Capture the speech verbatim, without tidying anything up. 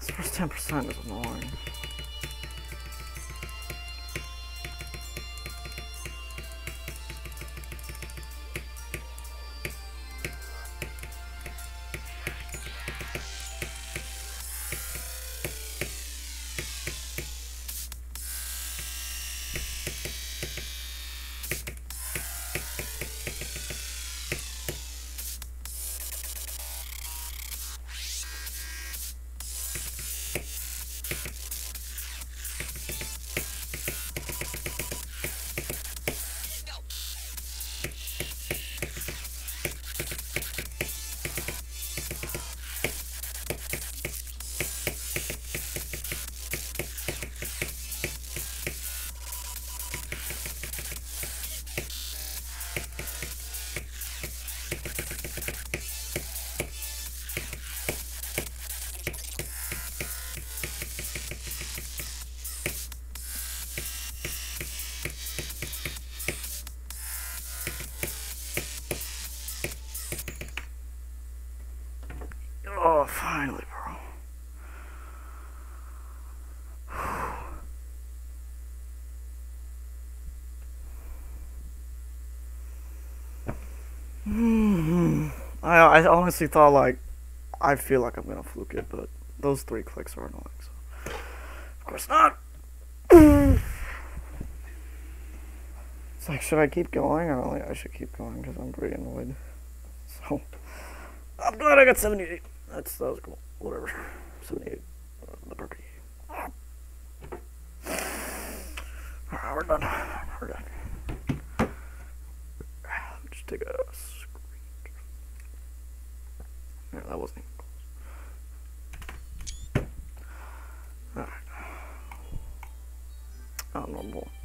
This first ten percent is annoying. Oh, finally, bro. Hmm. I I honestly thought like I feel like I'm gonna fluke it, but those three clicks are annoying. So of course not. It's like, should I keep going? I don't think I should keep going because I'm pretty annoyed. So I'm glad I got seventy-eight. That's that was cool. Whatever. seventy-eight. Uh, the perky. Alright, we're done. We're done. Let me just take a screen. Yeah, that wasn't even close. Alright. Oh, normal.